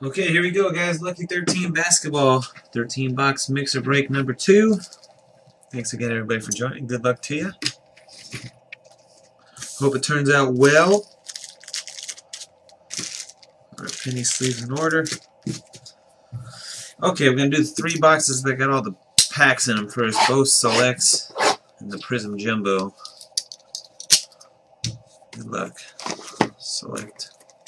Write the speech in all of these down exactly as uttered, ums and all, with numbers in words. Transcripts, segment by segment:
Okay, here we go, guys. Lucky thirteen basketball. thirteen box mixer break number two. Thanks again, everybody, for joining. Good luck to you. Hope it turns out well. Our penny sleeves in order. Okay, we're going to do the three boxes that got all the packs in them first. Both selects and the Prism Jumbo. Good luck. Select.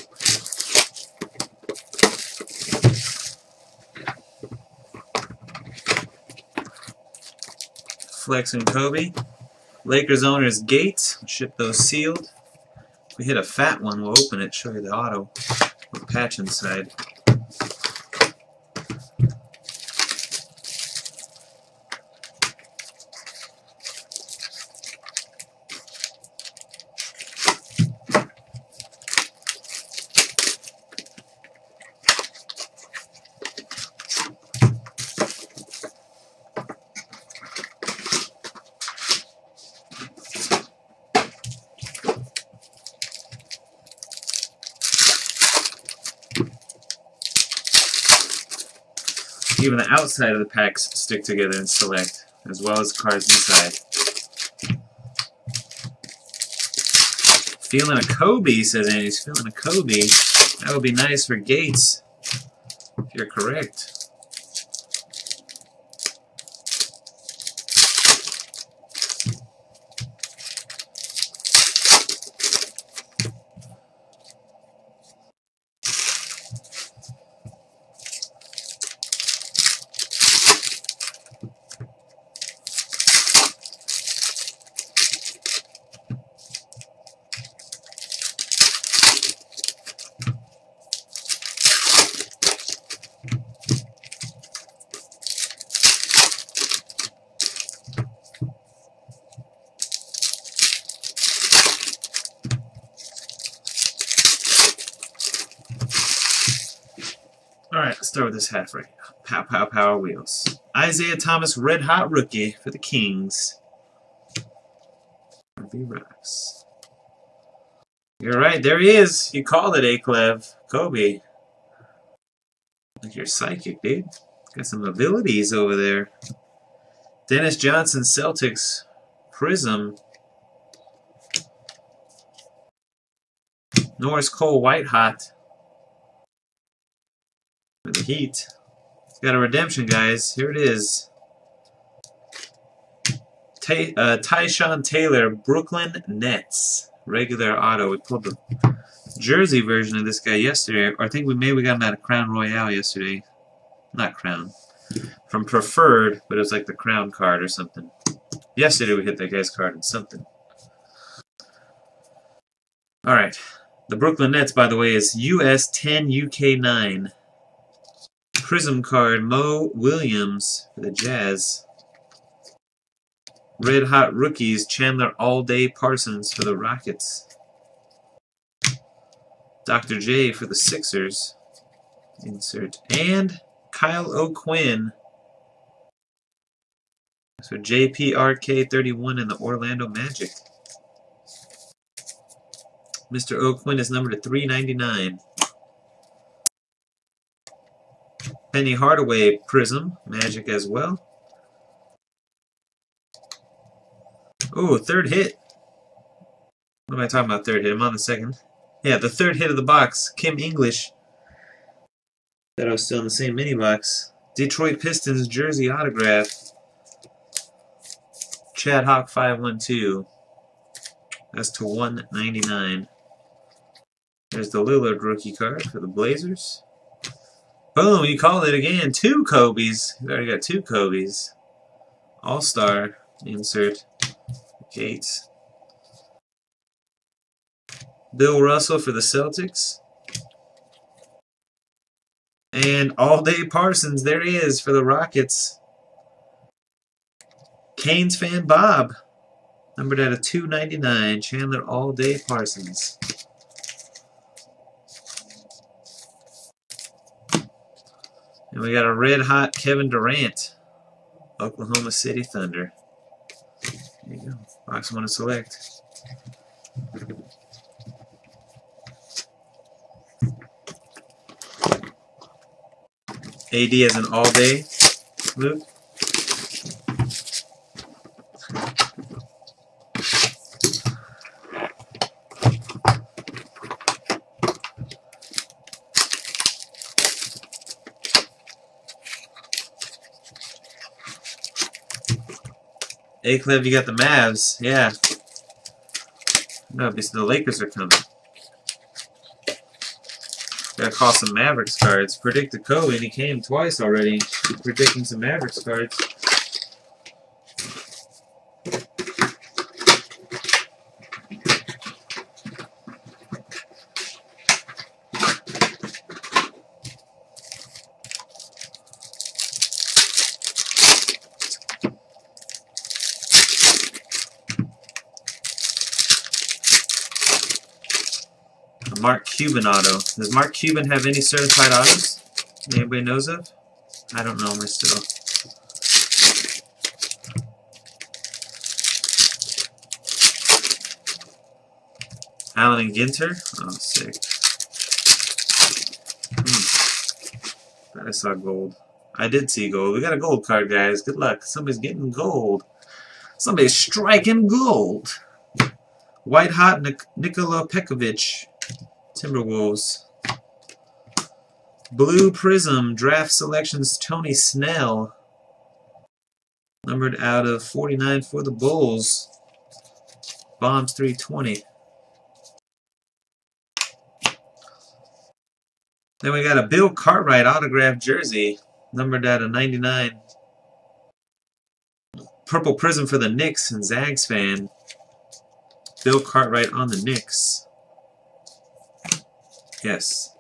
Flex and Kobe. Lakers owners Gates. We'll ship those sealed. If we hit a fat one, we'll open it, show you the auto with patch inside. Even the outside of the packs stick together and select, as well as the cards inside. Feeling a Kobe, says Andy's. Feeling a Kobe. That would be nice for Gates, if you're correct. Alright, let's start with this half right. Pow, pow, power wheels. Isaiah Thomas, red hot rookie for the Kings. R B Rocks. You're right, there he is. You called it, Aklev. Kobe. Like you're psychic, dude. Got some abilities over there. Dennis Johnson, Celtics. Prism. Norris Cole, white hot. For the Heat. It's got a redemption, guys. Here it is. Ty uh, Tyshawn Taylor, Brooklyn Nets. Regular auto. We pulled the jersey version of this guy yesterday. Or I think we maybe we got him at a Crown Royale yesterday. Not Crown. From Preferred, but it was like the Crown card or something. Yesterday we hit that guy's card in something. Alright. The Brooklyn Nets, by the way, is U S ten U K nine. Prism card, Mo Williams for the Jazz. Red hot rookies, Chandler All-Day Parsons for the Rockets. Doctor J for the Sixers. Insert. And Kyle O'Quinn. So J P R K thirty-one in the Orlando Magic. Mister O'Quinn is numbered to three ninety-nine. Penny Hardaway Prism, Magic as well. Oh, third hit. What am I talking about, third hit? I'm on the second. Yeah, the third hit of the box. Kim English. That I was still in the same mini box. Detroit Pistons jersey autograph. Chad Hawk five one two. That's to one ninety-nine. There's the Lillard rookie card for the Blazers. Boom, you called it again. Two Kobe's. We already got two Kobe's. All-Star. Insert. Gates. Bill Russell for the Celtics. And All-Day Parsons. There he is for the Rockets. Canes fan Bob. Numbered at a two ninety-nine. Chandler All-Day Parsons. And we got a red hot Kevin Durant, Oklahoma City Thunder. There you go. Box one to select. A D as an all day, Luke. Hey, Clev, you got the Mavs. Yeah. No, because the Lakers are coming. Gotta call some Mavericks cards. Predicted Kobe, and he came twice already. Predicting some Mavericks cards. Mark Cuban auto. Does Mark Cuban have any certified autos anybody knows of? I don't know myself. Allen and Ginter? Oh, sick. Hmm. Thought I saw gold. I did see gold. We got a gold card, guys. Good luck. Somebody's getting gold. Somebody's striking gold. White Hot Nik Nikola Pekovic. Timberwolves. Blue Prism, Draft Selections, Tony Snell. Numbered out of forty-nine for the Bulls. Bombs three twenty. Then we got a Bill Cartwright autographed jersey. Numbered out of ninety-nine. Purple Prism for the Knicks and Zags fan. Bill Cartwright on the Knicks. Yes.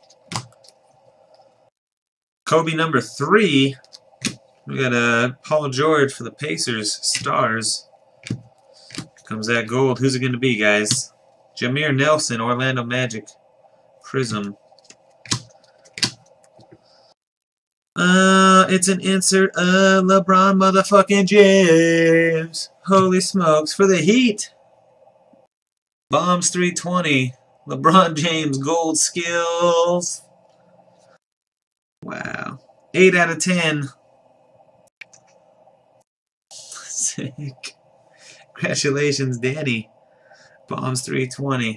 Kobe number three. We got a Paul George for the Pacers. Stars. Comes that gold. Who's it going to be, guys? Jameer Nelson, Orlando Magic. Prism. Uh, it's an insert of LeBron motherfucking James. Holy smokes. For the Heat. Bombs three twenty. LeBron James gold skills. Wow. eight out of ten. Sick. Congratulations, Danny. Bombs three twenty.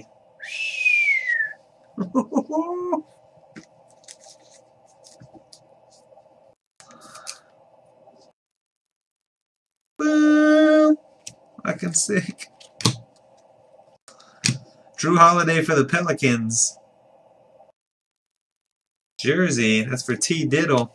Boom. Fucking sick. Drew Holiday for the Pelicans. Jersey, that's for T. Diddle.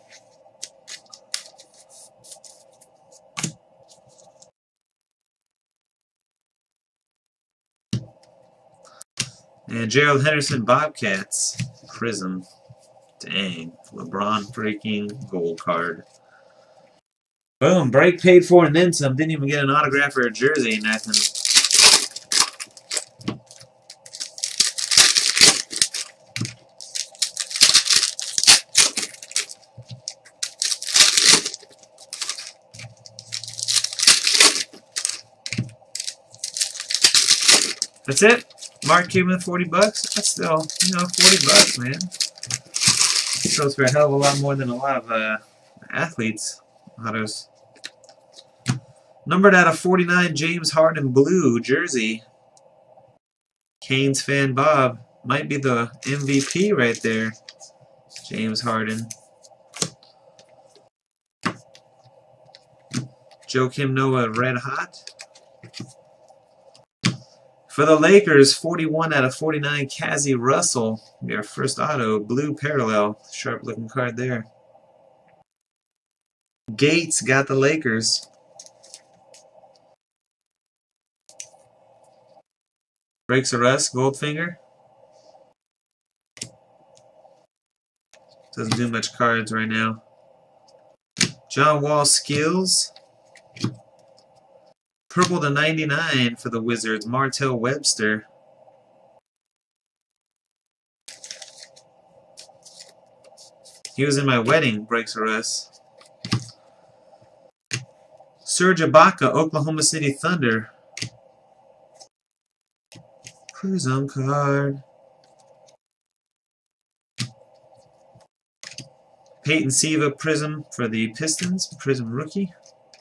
And Gerald Henderson Bobcats. Prism. Dang. LeBron freaking gold card. Boom. Break paid for and then some. Didn't even get an autograph or a jersey. Nothing. That's it? Mark Cuban, forty bucks? That's still, you know, forty bucks, man. Sells for a hell of a lot more than a lot of uh, athletes' autos. Numbered out of forty-nine, James Harden blue jersey. Canes fan Bob. Might be the M V P right there. James Harden. Joakim Noah red hot. For the Lakers, forty-one out of forty-nine, Cazzie Russell. Our first auto, blue parallel. Sharp looking card there. Gates got the Lakers. Breaks a rust, Goldfinger. Doesn't do much cards right now. John Wall skills. Purple to ninety-nine for the Wizards, Martell Webster. He was in my wedding, breaks a rust. Serge Ibaka, Oklahoma City Thunder. Prism card. Peyton Siva Prism for the Pistons. Prism rookie.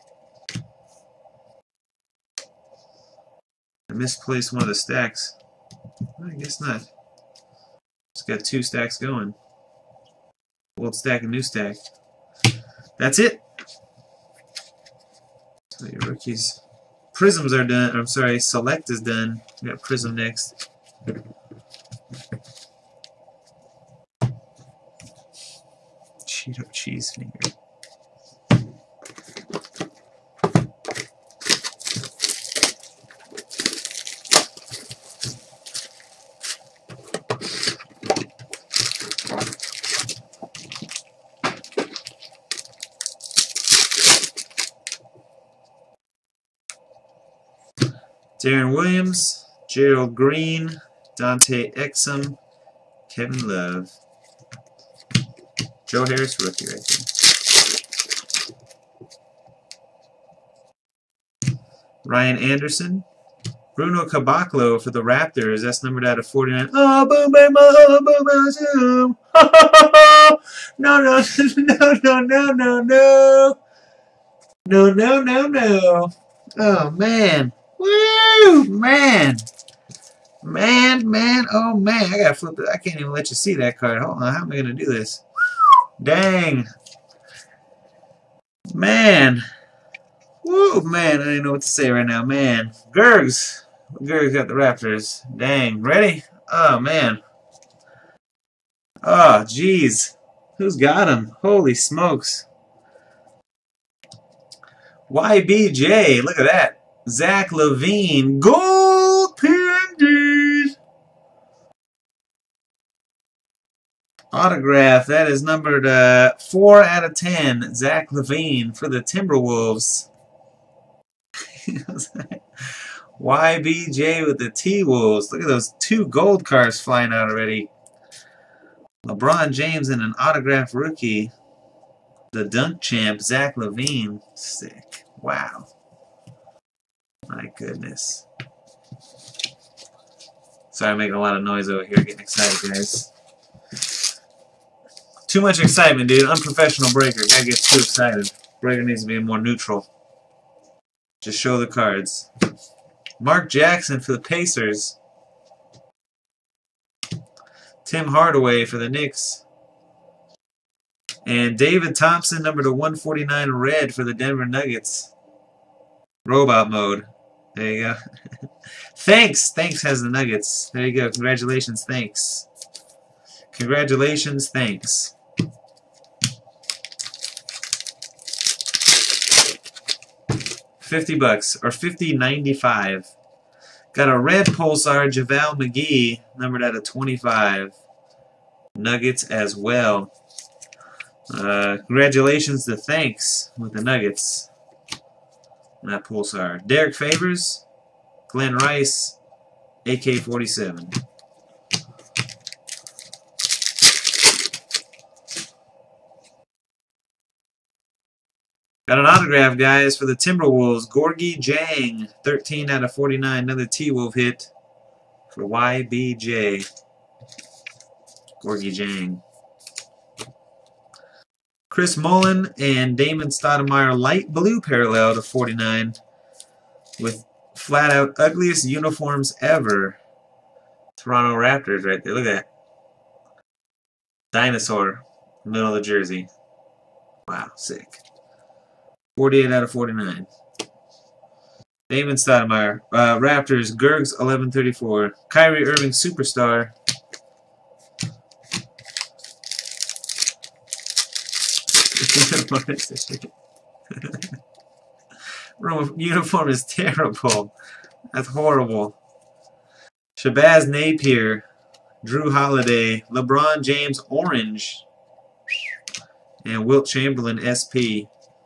I misplaced one of the stacks. I guess not. Just got two stacks going. Old stack and new stack. That's it. So your rookies. Prisms are done. I'm sorry, Select is done. We got Prism next. Cheeto cheese finger. Darren Williams, Gerald Green, Dante Exum, Kevin Love. Joe Harris rookie right there. Ryan Anderson. Bruno Caboclo for the Raptors. That's numbered out of forty-nine. Oh, boom, boom, boom, boom, boom, boom. No, no, no, no, no, no, no. No, no, no, no. Oh, man. Woo, man. Man, man, oh, man. I gotta flip it. I can't even let you see that card. Hold on. How am I gonna do this? Dang. Man. Woo, man. I don't know what to say right now. Man. Gergs. Gergs got the Raptors. Dang. Ready? Oh, man. Oh, jeez. Who's got him? Holy smokes. Y B J. Look at that. Zach LaVine. Gold pendant. Autograph. That is numbered uh, four out of ten. Zach LaVine for the Timberwolves. Y B J with the T-Wolves. Look at those two gold cards flying out already. LeBron James and an autograph rookie. The dunk champ, Zach LaVine. Sick. Wow. My goodness. Sorry I'm making a lot of noise over here. Getting excited, guys. Too much excitement, dude. Unprofessional breaker. Guy gets too excited. Breaker needs to be more neutral. Just show the cards. Mark Jackson for the Pacers. Tim Hardaway for the Knicks. And David Thompson, number to one forty-nine red for the Denver Nuggets. Robot mode. There you go. Thanks. Thanks has the Nuggets. There you go. Congratulations. Thanks. Congratulations. Thanks. fifty bucks or fifty ninety-five. Got a red Pulsar JaVale McGee, numbered out of twenty-five. Nuggets as well. Uh, congratulations to Thanks with the Nuggets. That Pulsar. Derek Favors, Glenn Rice, A K forty-seven. Got an autograph, guys, for the Timberwolves. Gorgie Jang, thirteen out of forty-nine. Another T-Wolf hit for Y B J. Gorgie Jang. Chris Mullin and Damon Stoudemire, light blue parallel to forty-nine. With flat-out ugliest uniforms ever. Toronto Raptors right there. Look at that. Dinosaur, middle of the jersey. Wow, sick. forty-eight out of forty-nine. Damon Stoudemire. Uh, Raptors, Gergs, eleven thirty-four. Kyrie Irving, Superstar. Uniform is terrible. That's horrible. Shabazz Napier. Drew Holiday. LeBron James, Orange. And Wilt Chamberlain, S P.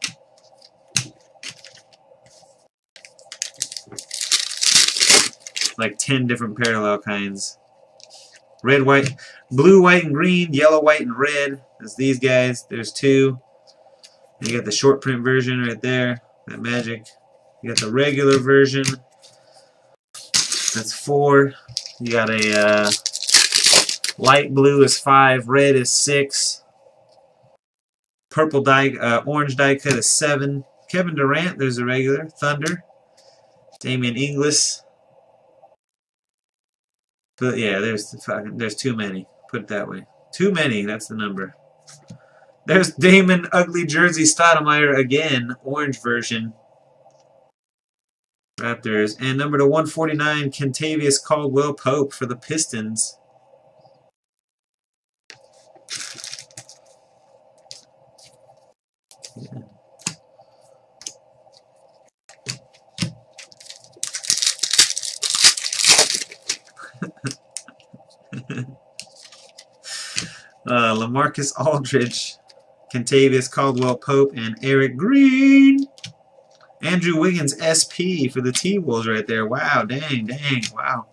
Like ten different parallel kinds. Red, white, blue, white, and green, yellow, white, and red. That's these guys. There's two. And you got the short print version right there. That magic. You got the regular version. That's four. You got a uh, light blue is five. Red is six. purple die, uh, orange die cut is seven. Kevin Durant, there's a regular. Thunder. Damian Inglis. But yeah, there's there's too many. Put it that way. Too many. That's the number. There's Damon Ugly Jersey Stoudemire again, orange version. Raptors. And number to one forty-nine, Kentavious Caldwell Pope for the Pistons. Yeah. uh, LaMarcus Aldridge, Kentavious Caldwell Pope, and Eric Green. Andrew Wiggins S P for the T-Wolves right there. Wow, dang, dang, wow.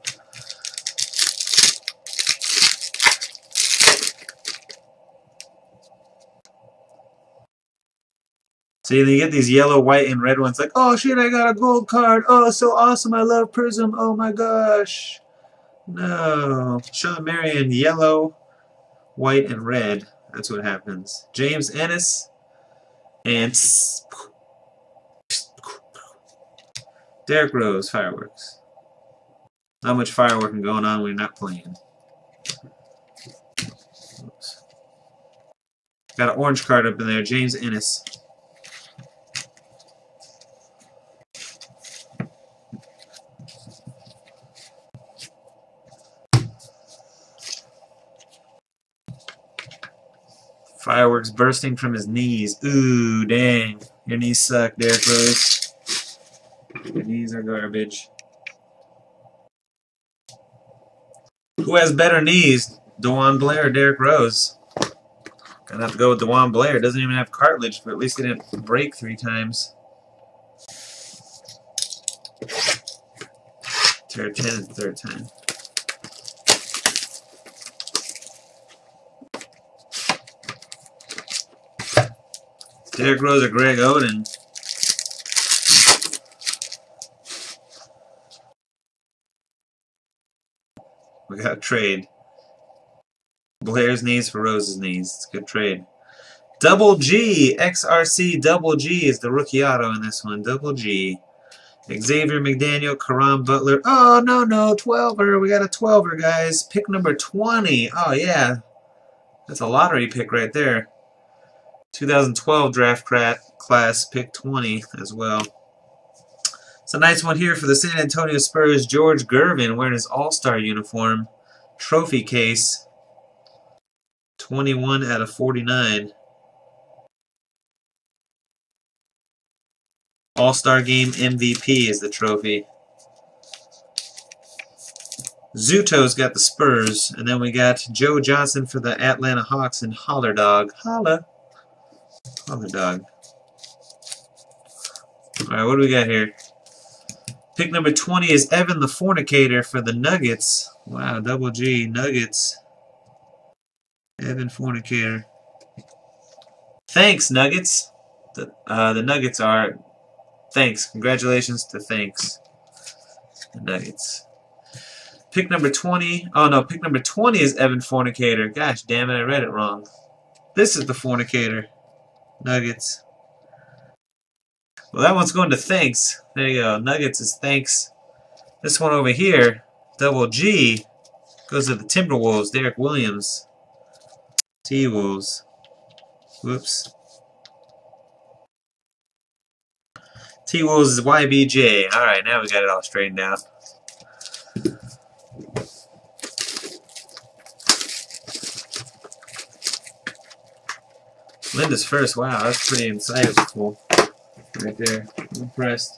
So you get these yellow, white, and red ones like, oh shit, I got a gold card. Oh, so awesome. I love Prism. Oh my gosh. No. Sean Marion, yellow, white, and red. That's what happens. James Ennis and Derrick Rose, fireworks. Not much fireworking going on when you're not playing. Oops. Got an orange card up in there, James Ennis. Fireworks bursting from his knees. Ooh, dang. Your knees suck, Derrick Rose. Your knees are garbage. Who has better knees, DeJuan Blair or Derrick Rose? Gonna have to go with DeJuan Blair. Doesn't even have cartilage, but at least he didn't break three times. Tear ten the third time. Derrick Rose or Greg Oden. We got a trade. Blair's knees for Rose's knees. It's a good trade. Double G. X R C Double G is the rookie auto in this one. Double G. Xavier McDaniel, Caron Butler. Oh, no, no. twelver. We got a twelver, guys. Pick number twenty. Oh, yeah. That's a lottery pick right there. two thousand twelve draft class, pick twenty as well. It's a nice one here for the San Antonio Spurs. George Gervin wearing his All-Star uniform. Trophy case. twenty-one out of forty-nine. All-Star Game M V P is the trophy. Zuto's got the Spurs. And then we got Joe Johnson for the Atlanta Hawks and Holler Dog. Holla. Holler Dog. Alright, what do we got here? Pick number twenty is Evan the Fornicator for the Nuggets. Wow, double G, Nuggets. Evan Fornicator. Thanks, Nuggets. The, uh, the Nuggets are... Thanks. Congratulations to Thanks. The Nuggets. Pick number twenty. Oh, no. Pick number twenty is Evan Fornicator. Gosh, damn it. I read it wrong. This is the Fornicator. Nuggets. Well, that one's going to Thanks. There you go. Nuggets is Thanks. This one over here, double G, goes to the Timberwolves. Derek Williams. T-Wolves. Whoops. T-Wolves is Y B J. Alright, now we got it all straightened out. Linda's first. Wow, that's pretty insightful. Right there. I'm impressed.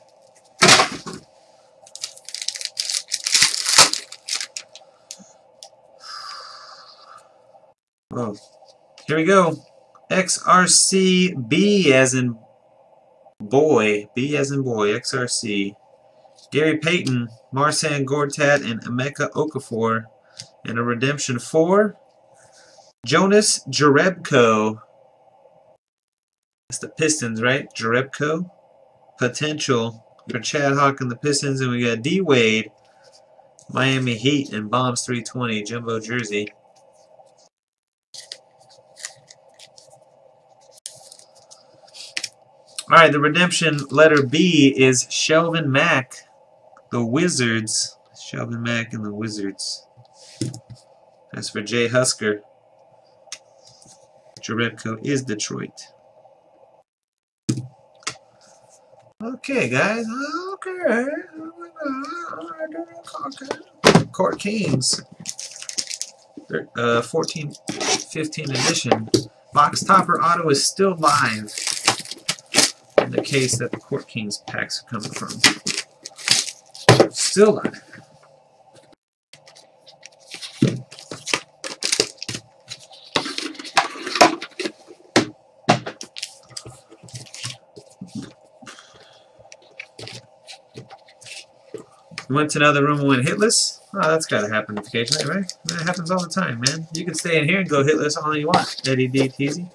Oh. Here we go. X R C B as in boy. B as in boy. X R C. Gary Payton, Marcin Gortat, and Emeka Okafor. And a redemption for Jonas Jerebko. That's the Pistons, right? Jerebko. Potential for Chad Hawk and the Pistons. And we got D Wade, Miami Heat, and Bombs three twenty, jumbo jersey. All right, the redemption letter B is Shelvin Mack, the Wizards. Shelvin Mack and the Wizards. That's for Jay Husker. Jaredko is Detroit. Okay, guys. Okay. Okay. Court Kings. Uh, fourteen fifteen edition. Box Topper Auto is still live in the case that the Court Kings packs are coming from. Still live. Went to another room and went hitless? Oh, that's got to happen occasionally, right? That happens all the time, man. You can stay in here and go hitless all you want, Eddie D. Teasy.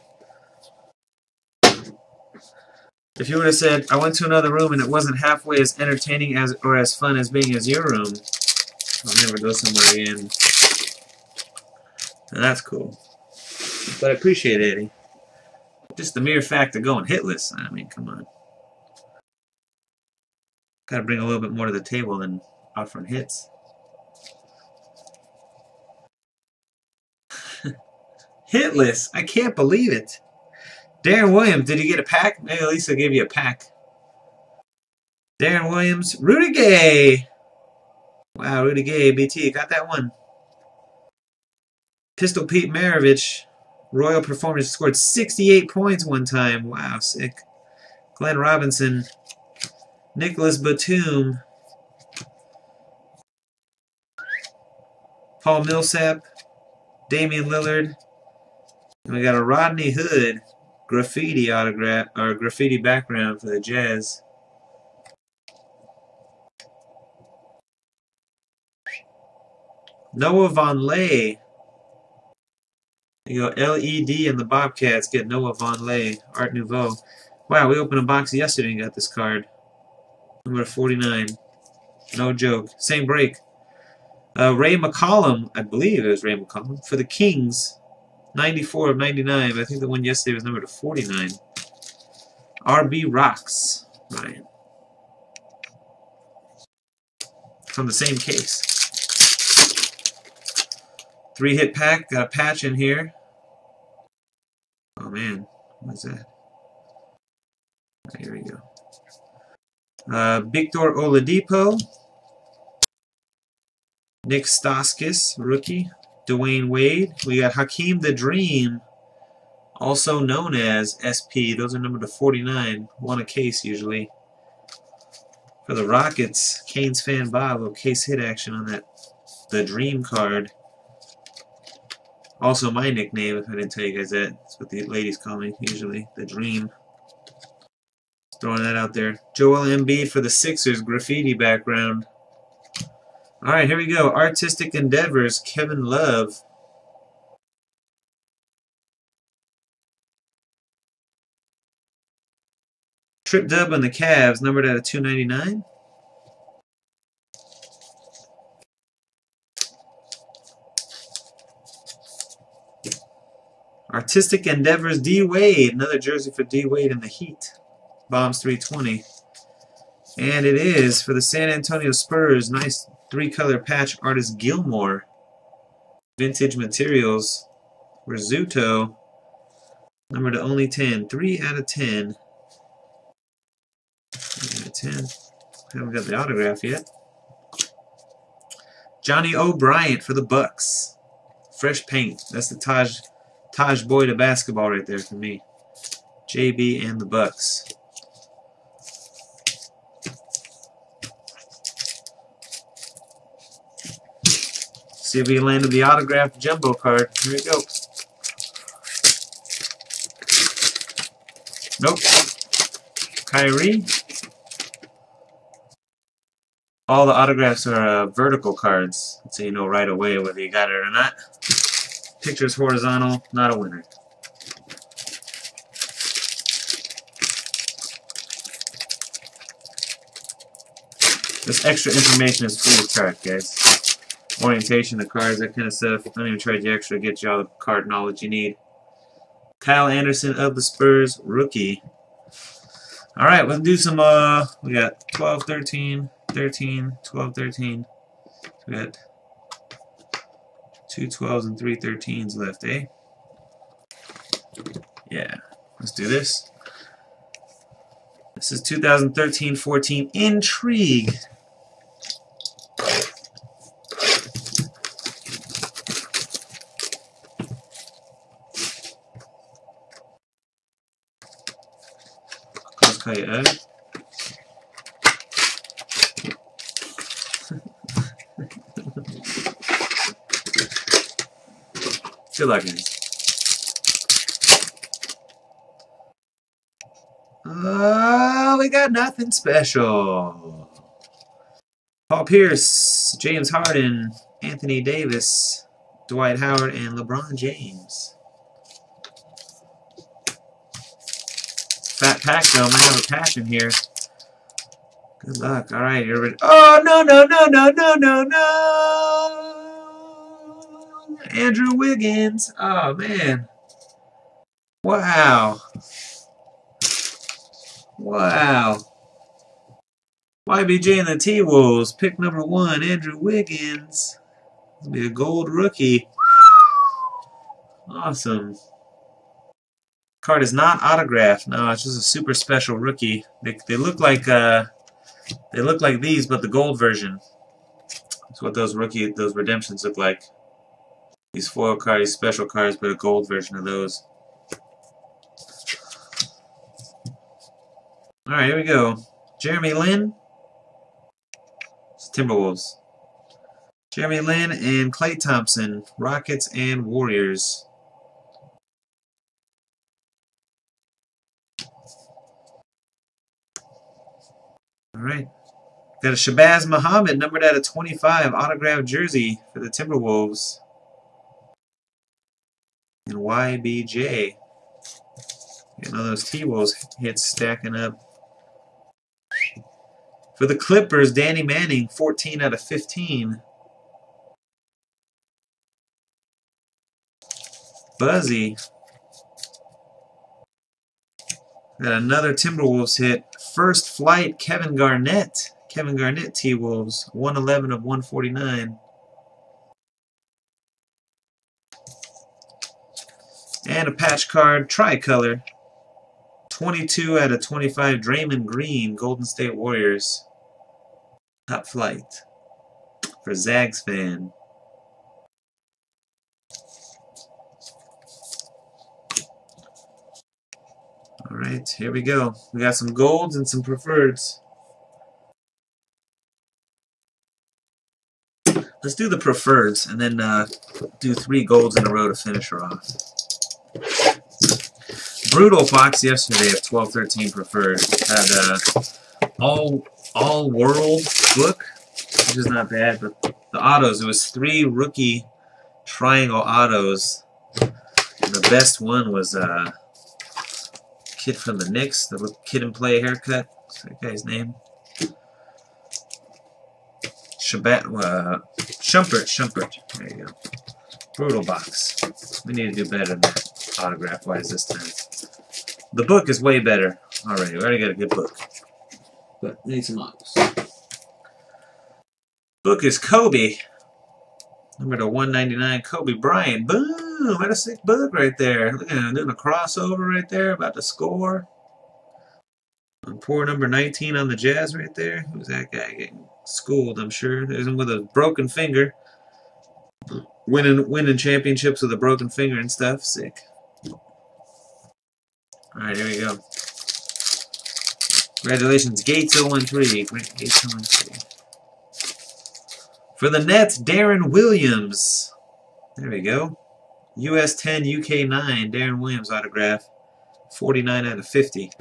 If you would have said, I went to another room and it wasn't halfway as entertaining as or as fun as being as your room, I'll never go somewhere again. And that's cool. But I appreciate it, Eddie. Just the mere fact of going hitless, I mean, come on. Gotta bring a little bit more to the table than offering hits. Hitless! I can't believe it. Darren Williams, did you get a pack? Maybe Lisa gave you a pack. Darren Williams, Rudy Gay. Wow, Rudy Gay, B T, got that one. Pistol Pete Maravich, Royal Performance, scored sixty-eight points one time. Wow, sick. Glenn Robinson. Nicholas Batum, Paul Millsap, Damian Lillard, and we got a Rodney Hood graffiti autograph or graffiti background for the Jazz. Noah Vonleh. You go L E D and the Bobcats get Noah Vonleh, Art Nouveau. Wow, we opened a box yesterday and got this card. Number forty-nine. No joke. Same break. Uh, Ray McCollum, I believe it was Ray McCollum, for the Kings. ninety-four of ninety-nine. But I think the one yesterday was number to forty-nine. R B Rocks. Ryan. From the same case. Three hit pack. Got a patch in here. Oh man. What's that? Right, here we go. Uh, Victor Oladipo, Nick Stauskas, rookie, Dwayne Wade. We got Hakeem the Dream, also known as S P. Those are numbered to forty-nine, one a case usually. For the Rockets, Canes fan Bob, a case hit action on that, the Dream card. Also my nickname, if I didn't tell you guys that. That's what the ladies call me usually, the Dream. Throwing that out there. Joel Embiid for the Sixers, graffiti background. Alright, here we go. Artistic Endeavors, Kevin Love. Trip Dub on the Cavs, numbered out of two ninety-nine. Artistic Endeavors, D Wade. Another jersey for D Wade in the Heat. Bombs three twenty. And it is for the San Antonio Spurs. Nice three-color patch. Artist Gilmore. Vintage Materials. Rizzuto. Number to only ten. three out of ten. three out of ten. Haven't got the autograph yet. Johnny O'Bryant for the Bucks. Fresh paint. That's the Taj, Taj Boy to basketball right there for me. J B and the Bucks. See if we landed the autographed jumbo card. Here we go. Nope. Kyrie. All the autographs are uh, vertical cards, so you know right away whether you got it or not. Picture's horizontal, not a winner. This extra information is free of charge, guys. Orientation, the cards, that kind of stuff. Don't even charge you extra to get you all the card knowledge you need. Kyle Anderson of the Spurs, rookie. Alright, let's do some, uh, we got twelve, thirteen, thirteen, twelve, thirteen. We got two twelves and three thirteens left, eh? Yeah, let's do this. This is two thousand thirteen fourteen Intrigue. Coyote. Good luck, guys. Oh, we got nothing special. Paul Pierce, James Harden, Anthony Davis, Dwight Howard, and LeBron James. Fat pack though, might have a patch in here. Good luck. All right, you're ready. Oh no no no no no no no! Andrew Wiggins. Oh man! Wow! Wow! Y B J and the T-Wolves. Pick number one, Andrew Wiggins. This will be a gold rookie. Awesome. Card is not autographed. No, it's just a super special rookie. They they look like uh they look like these, but the gold version. That's what those rookie those redemptions look like. These foil cards, these special cards, but a gold version of those. All right, here we go. Jeremy Lin. It's Timberwolves. Jeremy Lin and Klay Thompson, Rockets and Warriors. All right. Got a Shabazz Muhammad, numbered out of twenty-five, autographed jersey for the Timberwolves. And Y B J. Getting all those T-Wolves hits stacking up. For the Clippers, Danny Manning, fourteen out of fifteen. Buzzy. Got another Timberwolves hit. First Flight, Kevin Garnett. Kevin Garnett T-Wolves, one eleven of one forty-nine. And a patch card, tricolor. twenty-two out of twenty-five, Draymond Green, Golden State Warriors. Top Flight. For Zags fan. Alright, here we go. We got some golds and some preferreds. Let's do the preferreds and then uh, do three golds in a row to finish her off. Brutal box yesterday of twelve thirteen preferred. Had uh, all all world book, which is not bad, but the autos, it was three rookie triangle autos. And the best one was uh kid from the Knicks, the kid and play haircut. What's that guy's name? Shabat, uh, Shumpert, Shumpert. There you go. Brutal box. We need to do better than that autograph-wise this time. The book is way better already. We already got a good book. But we need some autos. Book is Kobe. Number to one ninety-nine, Kobe Bryant. Boom! What a sick book right there. Look at him doing a crossover right there, about to score. And poor number nineteen on the Jazz right there. Who's that guy getting schooled, I'm sure. There's him with a broken finger. Winning winning championships with a broken finger and stuff. Sick. Alright, here we go. Congratulations, Gates oh one three. Great Gates oh one three. For the Nets, Darren Williams. There we go. U S ten, U K nine, Darren Williams autograph. forty-nine out of fifty.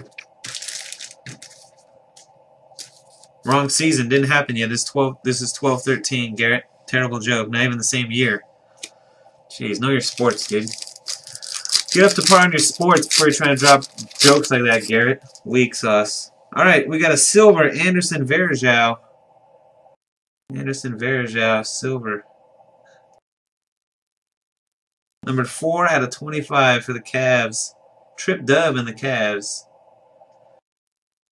Wrong season, didn't happen yet. This twelve this is twelve thirteen, Garrett. Terrible joke. Not even the same year. Jeez, know your sports, dude. Get up to par on your sports before you're trying to drop jokes like that, Garrett. Weak sauce. Alright, we got a silver Anderson Varejao. Anderson Varejao, silver. Number four out of twenty-five for the Cavs. Trip Dub in the Cavs.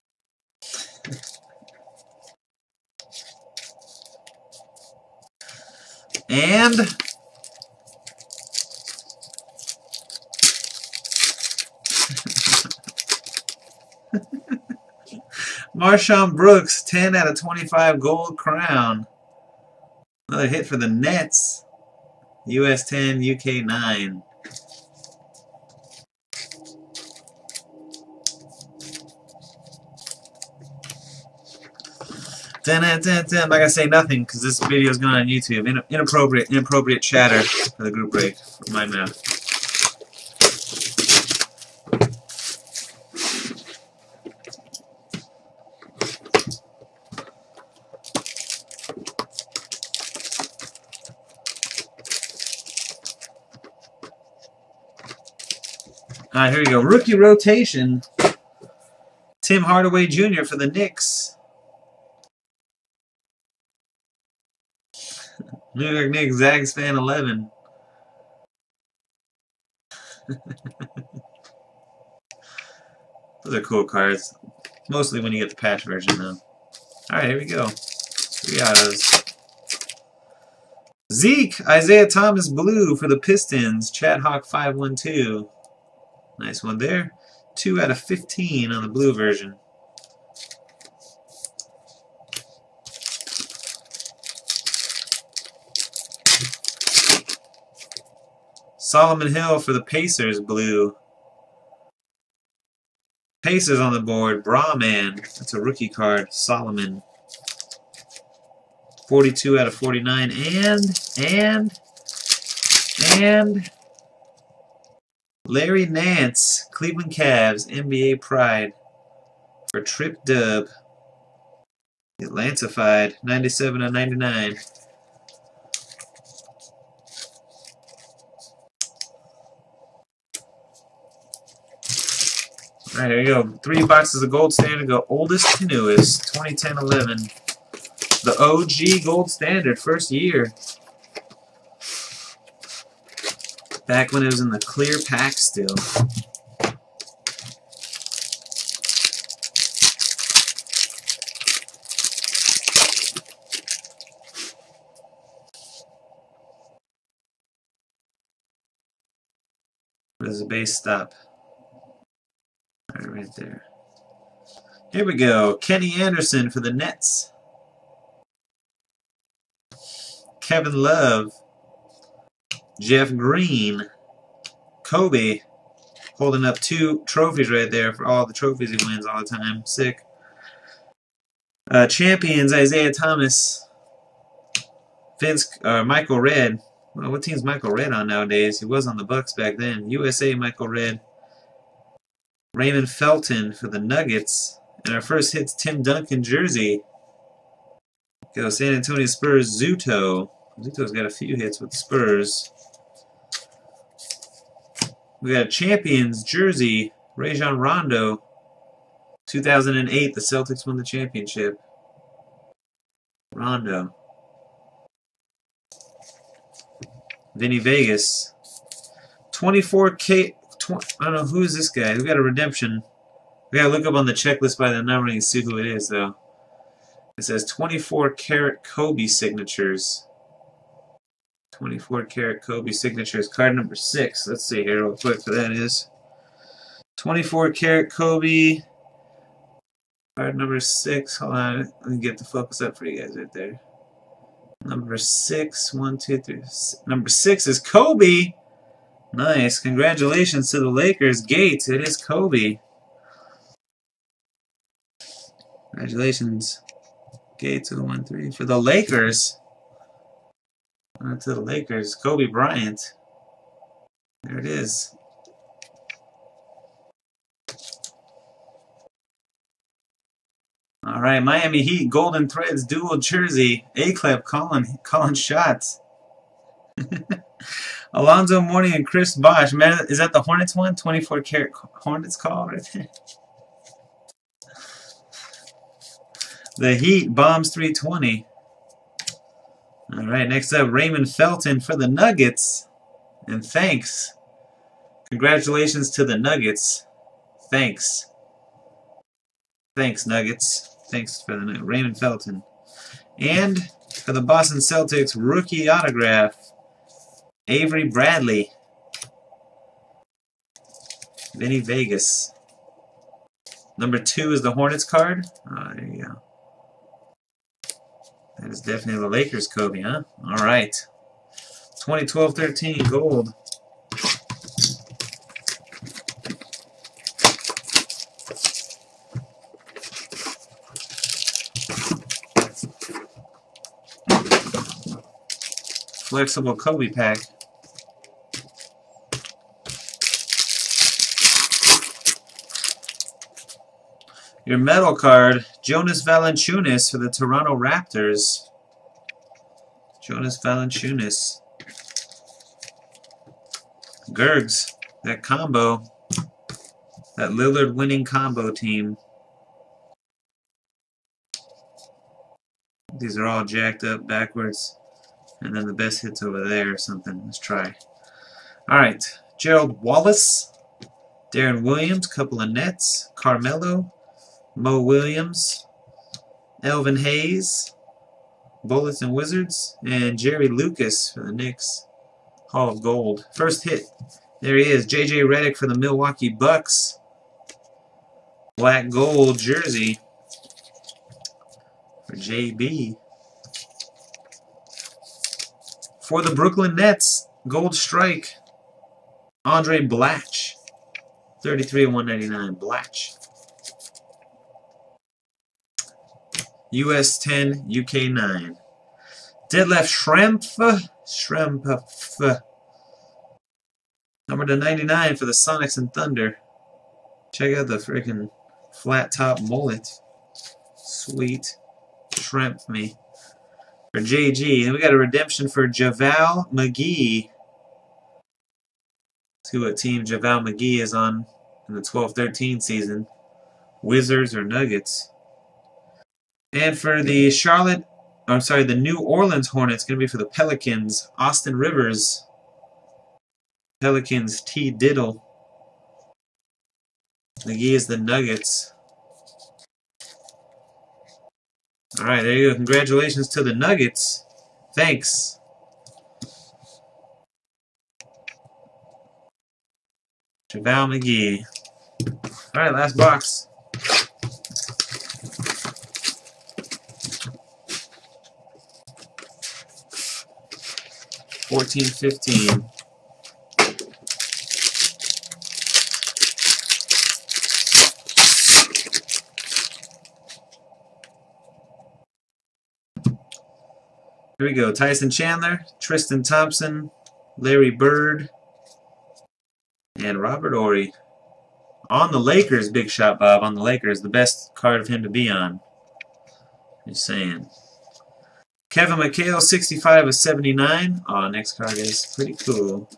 And Marshawn Brooks, ten out of twenty-five gold crown. Another hit for the Nets. U S ten, U K nine. Dun, dun, dun, dun. I'm not gonna say nothing because this video is going on YouTube. In inappropriate, inappropriate chatter for the group break from my mouth. All right, here we go. Rookie rotation. Tim Hardaway Junior for the Knicks. New York Knicks, Zags fan eleven. Those are cool cards. Mostly when you get the patch version, though. Alright, here we go. Three autos. Zeke, Isaiah Thomas Blue for the Pistons. Chad Hawk five one two. Nice one there. two out of fifteen on the blue version. Solomon Hill for the Pacers Blue. Pacers on the board. Brahman. That's a rookie card. Solomon. forty-two out of forty-nine. And, and, and... Larry Nance, Cleveland Cavs, N B A Pride for Trip Dub. Atlantified, ninety-seven of ninety-nine. Alright, here we go. Three boxes of gold standard go oldest to newest, twenty ten eleven. The O G gold standard, first year. Back when it was in the clear pack still. Where's the base stop? Right, right there. Here we go. Kenny Anderson for the Nets. Kevin Love. Jeff Green, Kobe, holding up two trophies right there for all the trophies he wins all the time. Sick. Uh, champions, Isaiah Thomas, Vince, uh, Michael Redd. Well, what team's Michael Redd on nowadays? He was on the Bucks back then. U S A Michael Redd. Raymond Felton for the Nuggets. And our first hit's Tim Duncan jersey. Go San Antonio Spurs, Zuto. Zuto's got a few hits with Spurs. We got a Champions jersey, Rajon Rondo. two thousand eight, the Celtics won the championship. Rondo. Vinny Vegas. twenty-four K. I don't know, who is this guy? We got a redemption. We gotta look up on the checklist by the numbering and see who it is, though. It says twenty-four karat Kobe signatures. twenty-four karat Kobe signatures, card number six. Let's see here real quick what that is. twenty-four karat Kobe, card number six. Hold on, let me get the focus up for you guys right there. Number six, one, two, three. Number six is Kobe. Nice, congratulations to the Lakers. Gates, it is Kobe. Congratulations, Gates of the one three for the Lakers. On to the Lakers, Kobe Bryant. There it is. All right, Miami Heat Golden Threads dual jersey. A-Clip calling calling shots. Alonzo Mourning and Chris Bosh. Man, is that the Hornets one? twenty-four karat Hornets call right there. The Heat Bombs three twenty. All right, next up, Raymond Felton for the Nuggets. And thanks. Congratulations to the Nuggets. Thanks. Thanks, Nuggets. Thanks for the Raymond Felton. And For the Boston Celtics, rookie autograph, Avery Bradley. Vinny Vegas. Number two is the Hornets card. Oh, there you go. That is definitely the Lakers Kobe, huh? All right. twenty twelve thirteen gold. Flexible Kobe pack. Your metal card, Jonas Valanciunas for the Toronto Raptors. Jonas Valanciunas. Gergs, that combo. That Lillard winning combo team. These are all jacked up backwards. And then the best hits over there or something. Let's try. Alright. Gerald Wallace. Darren Williams, couple of Nets. Carmelo. Mo Williams. Elvin Hayes. Bullets and Wizards. And Jerry Lucas for the Knicks. Hall of Gold. First hit. There he is. J J Redick for the Milwaukee Bucks. Black gold jersey for J B. For the Brooklyn Nets, gold strike, Andre Blatch. thirty-three of one ninety-nine, Blatch. U S ten, U K nine. Detlef Schrempf. Schrempf. Number to ninety-nine for the Sonics and Thunder. Check out the freaking flat top mullet. Sweet. Shrimp me. For J G. And we got a redemption for JaVale McGee. See what team JaVale McGee is on in the twelve thirteen season. Wizards or Nuggets. And for the Charlotte, I'm sorry, the New Orleans Hornets, going to be for the Pelicans, Austin Rivers. Pelicans, T. Diddle. McGee is the Nuggets. Alright, there you go. Congratulations to the Nuggets. Thanks. JaVale McGee. Alright, last box. fourteen fifteen. Here we go. Tyson Chandler, Tristan Thompson, Larry Bird, and Robert Horry. On the Lakers, Big Shot Bob, on the Lakers. The best card of him to be on. Just saying. Kevin McHale, sixty-five of seventy-nine. Oh, next card is pretty cool.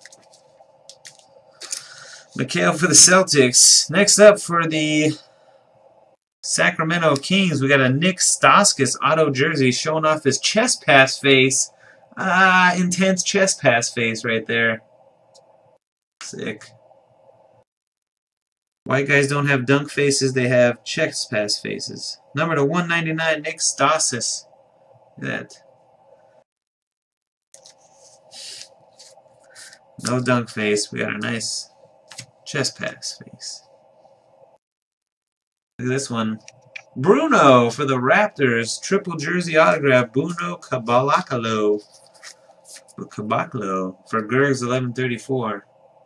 McHale for the Celtics. Next up for the Sacramento Kings, we got a Nick Stauskas auto jersey showing off his chest pass face. Ah, intense chest pass face right there. Sick. White guys don't have dunk faces, they have chest pass faces. Number to one ninety-nine, Nick Stauskas. Look at that. No dunk face, we got a nice chest pass face. Look at this one. Bruno for the Raptors. Triple jersey autograph. Bruno Caboclo. Caboclo for Gergs eleven thirty-four.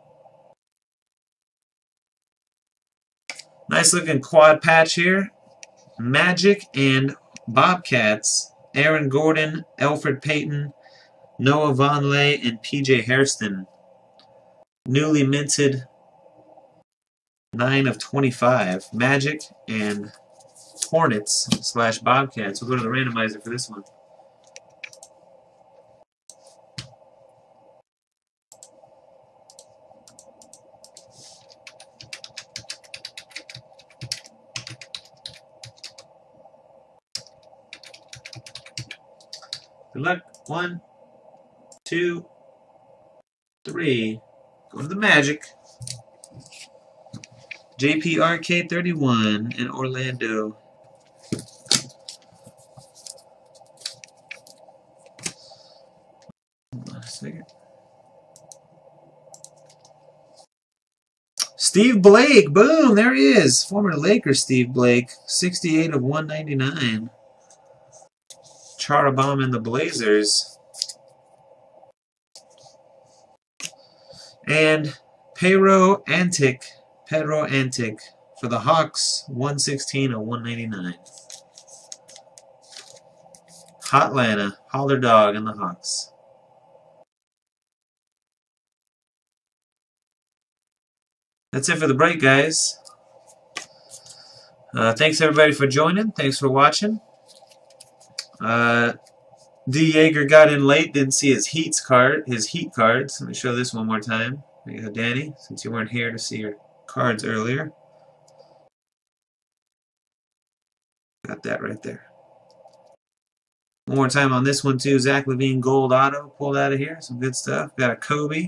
Nice looking quad patch here. Magic and Bobcats. Aaron Gordon, Elfrid Payton, Noah Vonleh, and P J Hairston. Newly minted. nine of twenty-five. Magic and Hornets slash Bobcats. We'll go to the randomizer for this one. Good luck. One, two, three. Go to the Magic. J P R K thirty-one in Orlando. figure. Steve Blake, boom, there he is. Former Lakers Steve Blake, sixty-eight of one ninety-nine. Charabom and the Blazers. And Pedro Antic, Pedro Antic for the Hawks, one sixteen of one ninety-nine. Hotlanta, Holler Dog and the Hawks. That's it for the break, guys. Uh, thanks everybody for joining. Thanks for watching. Uh, D. Yeager got in late, didn't see his Heat's card, his Heat cards. Let me show this one more time. There you go, Danny, since you weren't here to see your cards earlier. Got that right there. One more time on this one too. Zach LaVine Gold Auto pulled out of here. Some good stuff. Got a Kobe.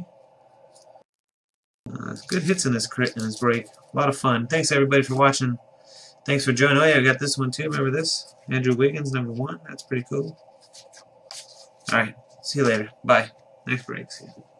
Uh, good hits in this crit in this break. A lot of fun. Thanks everybody for watching. Thanks for joining. Oh yeah, I got this one too. Remember this? Andrew Wiggins, number one. That's pretty cool. Alright. See you later. Bye. Next break. See you.